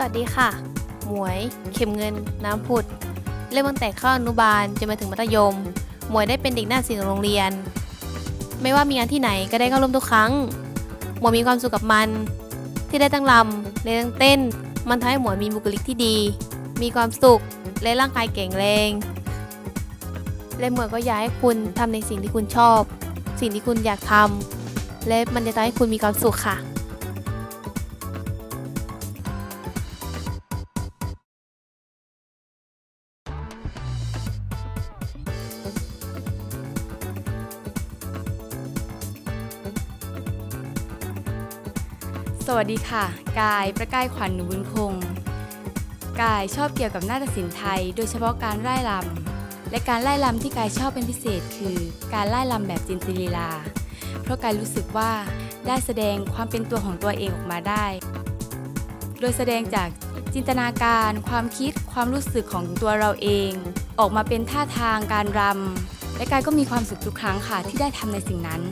วัสดีค่ะหมวยเข็มเงินน้ำผุดเริ่มตั้งแต่เข้าอนุบาลจนมาถึงมัธยมหมวยได้เป็นเด็กหน้าศิลป์ของโรงเรียนไม่ว่ามีงานที่ไหนก็ได้เข้าร่วมทุกครั้งหมวยมีความสุขกับมันที่ได้ตั้งรำได้ตั้งเต้นมันทำให้หมวยมีบุคลิกที่ดีมีความสุขและร่างกายแข็งแรงและหมวยก็อยากให้คุณทำในสิ่งที่คุณชอบสิ่งที่คุณอยากทำและมันจะทำให้คุณมีความสุขค่ะสวัสดีค่ะกายประกายขวัญหนูบุญคงกายชอบเกี่ยวกับนาฏศิลป์ไทยโดยเฉพาะการร่ายรำและการร่ายรำที่กายชอบเป็นพิเศษคือการร่ายรำแบบจินตลีลาเพราะกายรู้สึกว่าได้แสดงความเป็นตัวของตัวเองออกมาได้โดยแสดงจากจินตนาการความคิดความรู้สึกของตัวเราเองออกมาเป็นท่าทางการรำและกายก็มีความสุขทุกครั้งค่ะที่ได้ทำในสิ่งนั้น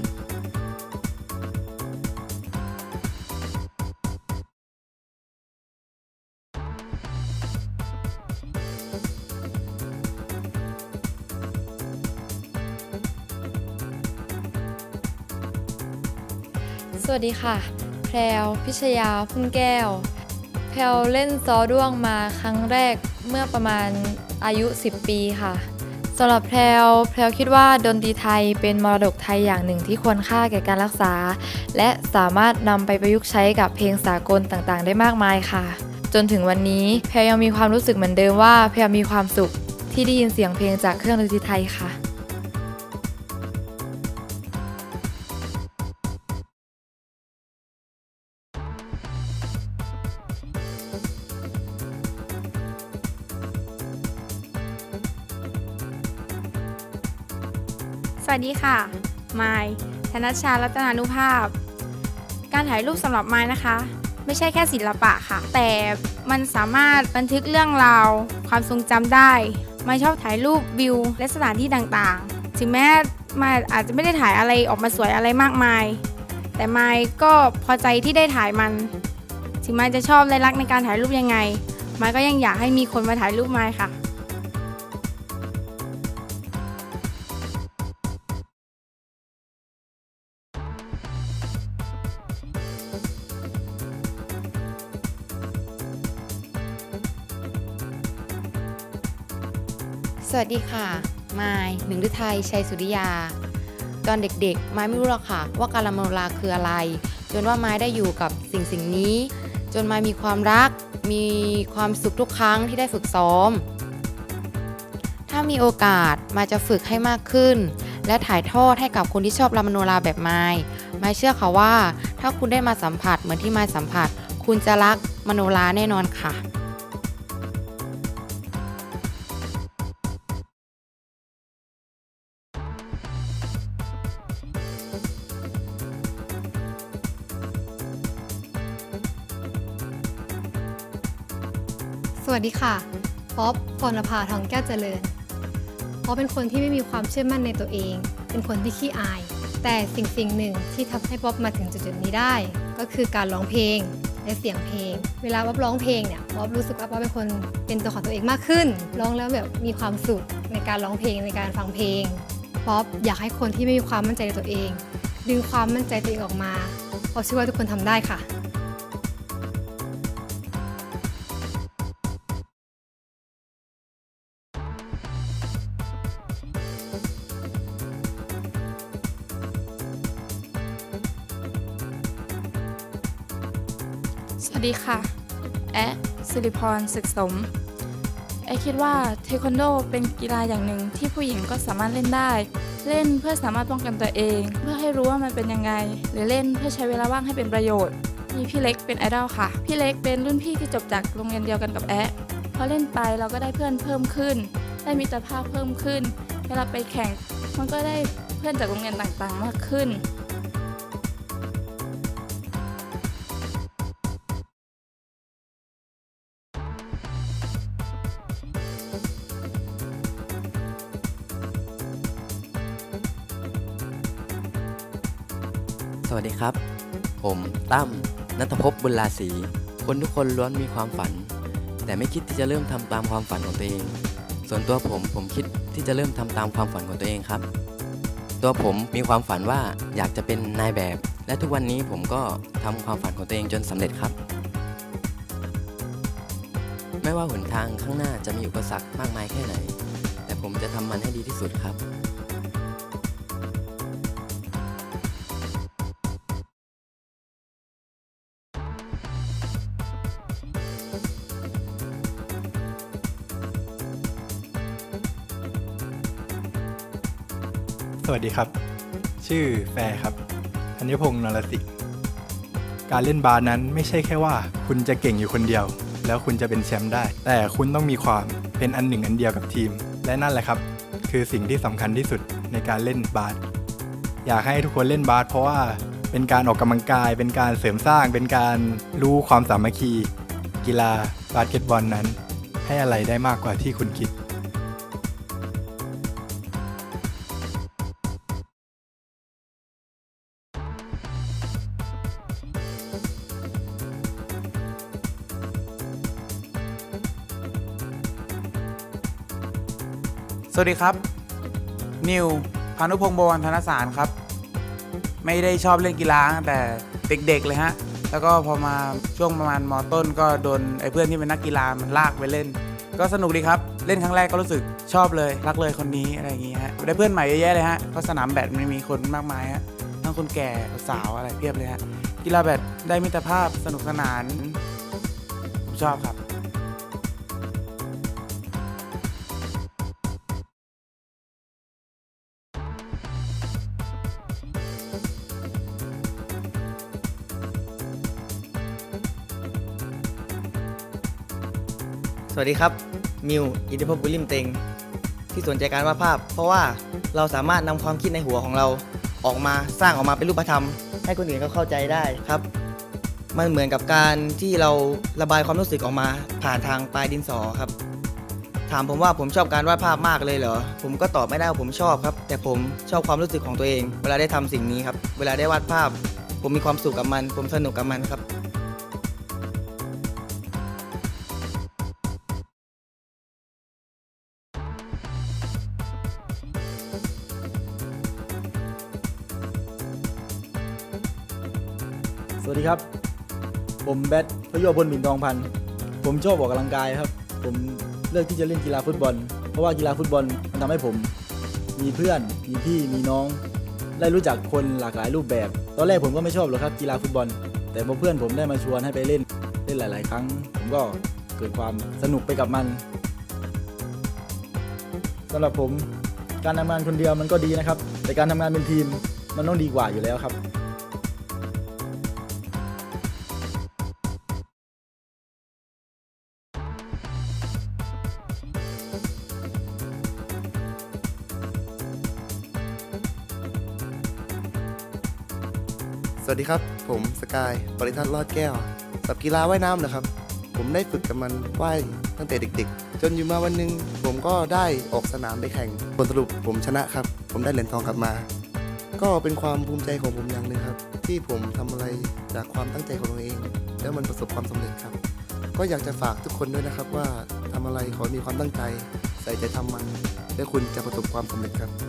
สวัสดีค่ะแพรวพิชยาพุ่มแก้วแพรวเล่นซอด้วงมาครั้งแรกเมื่อประมาณอายุ10 ปีค่ะสำหรับแพรวคิดว่าดนตรีไทยเป็นมรดกไทยอย่างหนึ่งที่ควรค่าแก่การรักษาและสามารถนำไปประยุกต์ใช้กับเพลงสากลต่างๆได้มากมายค่ะจนถึงวันนี้แพรวยังมีความรู้สึกเหมือนเดิมว่าแพรวมีความสุขที่ได้ยินเสียงเพลงจากเครื่องดนตรีไทยค่ะสวัสดีค่ะมายธนชชา รัตนานุภาพการถ่ายรูปสำหรับมายนะคะไม่ใช่แค่ศิลปะค่ะแต่มันสามารถบันทึกเรื่องราวความทรงจำได้มายชอบถ่ายรูปวิวและสถานที่ต่างๆถึงแม้มายอาจจะไม่ได้ถ่ายอะไรออกมาสวยอะไรมากมายแต่มายก็พอใจที่ได้ถ่ายมันถึงมายจะชอบและรักในการถ่ายรูปยังไงมายก็ยังอยากให้มีคนมาถ่ายรูปมายค่ะสวัสดีค่ะมายหนึ่งฤทัยชัยสุริยาตอนเด็กๆมายไม่รู้หรอกค่ะว่าการรำมโนราคืออะไรจนว่ามายได้อยู่กับสิ่งนี้จนมายมีความรักมีความสุขทุกครั้งที่ได้ฝึกซ้อมถ้ามีโอกาสมายจะฝึกให้มากขึ้นและถ่ายทอดให้กับคนที่ชอบรำมโนราแบบมายเชื่อค่ะว่าถ้าคุณได้มาสัมผัสเหมือนที่มายสัมผัสคุณจะรักมโนราแน่นอนค่ะสวัสดีค่ะป๊อป พรณภา ทองแก้วเจริญป๊อปเป็นคนที่ไม่มีความเชื่อมั่นในตัวเองเป็นคนที่ขี้อายแต่สิ่งหนึ่งที่ทำให้ป๊อปมาถึงจุดนี้ได้ก็คือการร้องเพลงและเสียงเพลงเวลาป๊อปร้องเพลงเนี่ยป๊อปรู้สึกว่าป๊อปเป็นคนเป็นตัวของตัวเองมากขึ้นร้องแล้วแบบมีความสุขในการร้องเพลงในการฟังเพลงป๊อปอยากให้คนที่ไม่มีความมั่นใจในตัวเองดึงความมั่นใจตัวเองออกมาป๊อปเชื่อว่าทุกคนทำได้ค่ะสวัสดีค่ะแอะสิริพรศึกสมคิดว่าเทควันโดเป็นกีฬาอย่างหนึ่งที่ผู้หญิงก็สามารถเล่นได้เล่นเพื่อสามารถป้องกันตัวเองเพื่อให้รู้ว่ามันเป็นยังไงหรือเล่นเพื่อใช้เวลาว่างให้เป็นประโยชน์มีพี่เล็กเป็นไอดอลค่ะพี่เล็กเป็นรุ่นพี่ที่จบจากโรงเรียนเดียวกันกับแอะพอเล่นไปเราก็ได้เพื่อนเพิ่มขึ้นได้มิตรภาพเพิ่มขึ้นเวลาไปแข่งมันก็ได้เพื่อนจากโรงเรียนต่างๆมากขึ้นสวัสดีครับผมตั้มณัฐภพ บุญราศรีคคนทุกคนล้วนมีความฝันแต่ไม่คิดที่จะเริ่มทำตามความฝันของตัวเองส่วนตัวผมคิดที่จะเริ่มทำตามความฝันของตัวเองครับตัวผมมีความฝันว่าอยากจะเป็นนายแบบและทุกวันนี้ผมก็ทำความฝันของตัวเองจนสำเร็จครับไม่ว่าหนทางข้างหน้าจะมีอุปสรรคมากมายแค่ไหนแต่ผมจะทำมันให้ดีที่สุดครับสวัสดีครับชื่อแฟร์ครับธัญพงษ์ นรสิงห์การเล่นบาสนั้นไม่ใช่แค่ว่าคุณจะเก่งอยู่คนเดียวแล้วคุณจะเป็นแชมป์ได้แต่คุณต้องมีความเป็นอันหนึ่งอันเดียวกับทีมและนั่นแหละครับคือสิ่งที่สำคัญที่สุดในการเล่นบาสอยากให้ทุกคนเล่นบาสเพราะว่าเป็นการออกกำลังกายเป็นการเสริมสร้างเป็นการรู้ความสามัคคีกีฬาบาสเกตบอลนั้นให้อะไรได้มากกว่าที่คุณคิดสวัสดีครับนิวพานุพงษ์ บวรธนสารครับไม่ได้ชอบเล่นกีฬาตั้งแต่เด็กๆเลยฮะแล้วก็พอมาช่วงประมาณม.ต้นก็โดนไอ้เพื่อนที่เป็นนักกีฬามันลากไปเล่นก็สนุกดีครับเล่นครั้งแรกก็รู้สึกชอบเลยรักเลยคนนี้อะไรอย่างงี้ฮะได้เพื่อนใหม่เยอะแยะเลยฮะเพราะสนามแบดมันมีคนมากมายฮะทั้งคนแก่สาวอะไรเพียบเลยฮะกีฬาแบดได้มิตรภาพสนุกสนานผมชอบครับสวัสดีครับมิวอิทธิภพบุญริมเต็งที่สนใจการวาดภาพเพราะว่าเราสามารถนำความคิดในหัวของเราออกมาสร้างออกมาเป็นรูปธรรมให้คนอื่นเขาเข้าใจได้ครับมันเหมือนกับการที่เราระบายความรู้สึกออกมาผ่านทางปลายดินสอครับถามผมว่าผมชอบการวาดภาพมากเลยเหรอผมก็ตอบไม่ได้ว่าผมชอบครับแต่ผมชอบความรู้สึกของตัวเองเวลาได้ทำสิ่งนี้ครับเวลาได้วาดภาพผมมีความสุขกับมันผมสนุกกับมันครับสวัสดีครับผมแบทพโยพลหมิ่นทองพันธ์ผมชอบออกกำลังกายครับผมเลือกที่จะเล่นกีฬาฟุตบอลเพราะว่ากีฬาฟุตบอลมันทำให้ผมมีเพื่อนมีพี่มีน้องได้รู้จักคนหลากหลายรูปแบบตอนแรกผมก็ไม่ชอบหรอกครับกีฬาฟุตบอลแต่พอเพื่อนผมได้มาชวนให้ไปเล่นหลายๆครั้งผมก็เกิดความสนุกไปกับมันสำหรับผมการทำงานคนเดียวมันก็ดีนะครับแต่การทำงานเป็นทีมมันต้องดีกว่าอยู่แล้วครับสวัสดีครับผมสกายปริทัศน์รอดแก้วกับกีฬาว่ายน้ำนะครับผมได้ฝึกกับมันว่ายตั้งแต่เด็กๆจนอยู่มาวันหนึ่งผมก็ได้ออกสนามไปแข่งผลสรุปผมชนะครับผมได้เหรียญทองกลับมาก็เป็นความภูมิใจของผมอย่างหนึ่งครับที่ผมทำอะไรจากความตั้งใจของตัวเองแล้วมันประสบความสำเร็จครับก็อยากจะฝากทุกคนด้วยนะครับว่าทำอะไรขอมีความตั้งใจใส่ใจทำมันและคุณจะประสบความสำเร็จครับ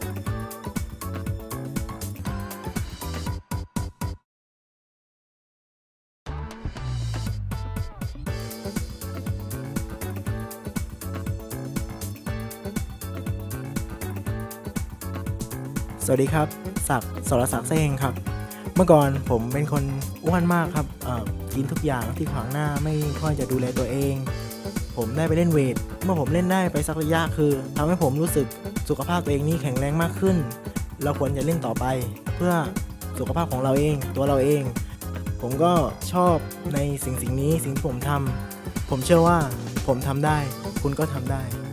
สวัสดีครับศักดิ์สรศักดิ์แซ่งครับเมื่อก่อนผมเป็นคนอ้วนมากครับกินทุกอย่างที่ขวางหน้าไม่ค่อยจะดูแลตัวเองผมได้ไปเล่นเวทเมื่อผมเล่นได้ไปสักระยะคือทำให้ผมรู้สึกสุขภาพตัวเองนี่แข็งแรงมากขึ้นเราควรจะเล่นต่อไปเพื่อสุขภาพของเราเองตัวเราเองผมก็ชอบในสิ่งนี้สิ่งที่ผมทำผมเชื่อว่าผมทำได้คุณก็ทำได้